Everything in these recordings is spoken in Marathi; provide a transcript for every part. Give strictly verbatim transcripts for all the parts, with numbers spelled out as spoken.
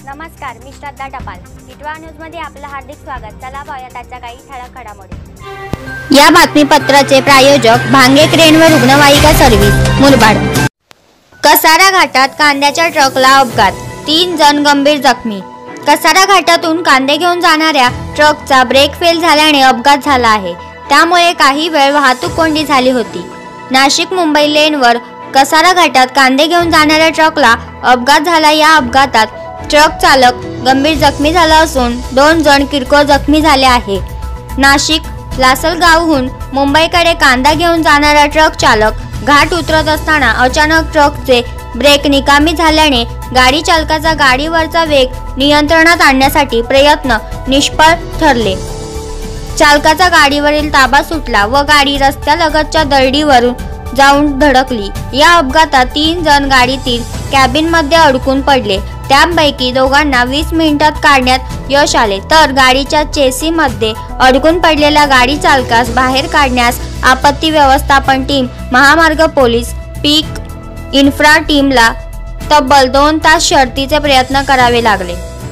नमस्कार, मी श्रद्धा टपाल. टिटवाळा न्यूज मध्ये आपलं हार्दिक स्वागत. चला पाहूया त्याच्या काही ठळक घडामोडी. या बातमीपत्राचे प्रायोजक भांगे क्रेन व रुग्णवाहिका सर्व्हिस मुरबाड. कसारा घाटात कांद्याच्या ट्रकला अपघात, तीन जण गंभीर जखमी. कसारा घाटातून कांदे घेऊन जाणाऱ्या ट्रकचा ब्रेक फेल झाल्याने अपघात झाला आहे. त्यामुळे काही वेळ वाहतूक कोंडी झाली होती. नाशिक मुंबई लेनवर कसारा घाटात कांदे घेऊन जाणाऱ्या ट्रकला अपघात झाला. या अपघातात ट्रक चालक गंभीर जखमी झाला असून दोन जण किरकोळ जखमी झाले आहे. नाशिक लासलगावहून मुंबईकडे कांदा घेऊन जाणारा ट्रक चालक घाट उतरत असताना अचानक ट्रकचे ब्रेक निकामी झाल्याने गाडी चालकाचा गाडीवरचा वेग नियंत्रणात आणण्यासाठी प्रयत्न निष्फळ ठरले. चालकाचा गाडीवरील ताबा सुटला व गाडी रस्त्यालगतच्या दरडीवरून जाऊन धडकली. या अपघातात तीन जण गाडीतील कॅबिनमध्ये अडकून पडले. त्यापैकी दोघांना वीस मिनिटात काढण्यात यश आले, तर गाडीच्या चेसीमध्ये अडकून पडलेल्या गाडी चालकास बाहेर काढण्यास आपत्ती व्यवस्थापन टीम, महामार्ग पोलीस, पीक इन्फ्रा टीमला तब्बल दोन तास शर्थीचे प्रयत्न करावे लागले.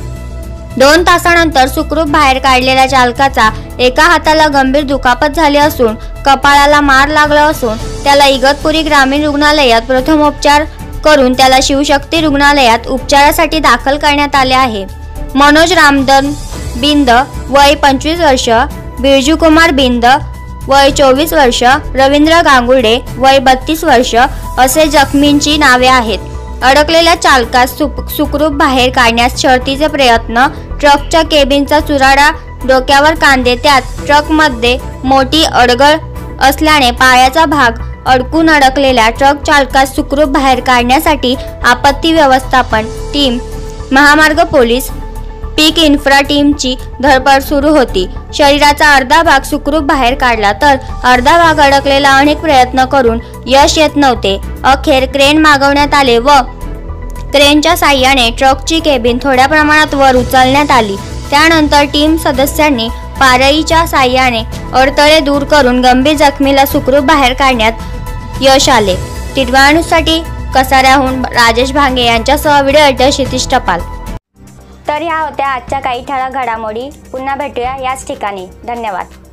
दोन तासानंतर सुखरूप बाहेर काढलेल्या चालकाचा एका हाताला गंभीर दुखापत झाली असून कपाळाला मार लागला असून त्याला इगतपुरी ग्रामीण रुग्णालयात प्रथमोपचार करून त्याला शिवशक्ती रुग्णालयात उपचारासाठी दाखल करण्यात आले आहे. मनोज रामधन बिंद वय पंचवीस वर्ष, बिरजू कुमार बिंद वय चोवीस वर्ष, रवींद्र गांगुर्डे वय बत्तीस वर्ष असे जखमींची नावे आहेत. अडकलेल्या चालकास सुखरूप बाहेर काढण्यास शर्थीचे प्रयत्न. ट्रकच्या केबिनचा चुराडा, डोक्यावर कांदे, त्यात ट्रकमध्ये मोठी अडगळ असल्याने पायाचा भाग अडकून अडकलेल्या ट्रक चालकास सुखरूप बाहेर काढण्यासाठी आपत्ती व्यवस्थापन टीम, महामार्ग पोलीस, पीक इन्फ्रा टीमची धडपड सुरू होती. शरीराचा अर्धा भाग सुखरूप बाहेर काढला तर अर्धा भाग अडकलेला अनेक प्रयत्न करून यश येत नव्हते. अखेर क्रेन मागवण्यात आले व क्रेनच्या साह्याने ट्रकची केबिन थोड्या प्रमाणात वर उचलण्यात आली. त्यानंतर टीम सदस्यांनी पारईच्या साह्याने अडथळे दूर करून गंभीर जखमीला सुखरूप बाहेर काढण्यात यश आले. टिटवाळा न्यूजसाठी कसाऱ्याहून राजेश भांगे यांच्यासह व्हिडिओ एडिटर क्षितिज टपाल. तर ह्या होत्या आजच्या काही ठळक घडामोडी. पुन्हा भेटूया याच ठिकाणी. धन्यवाद.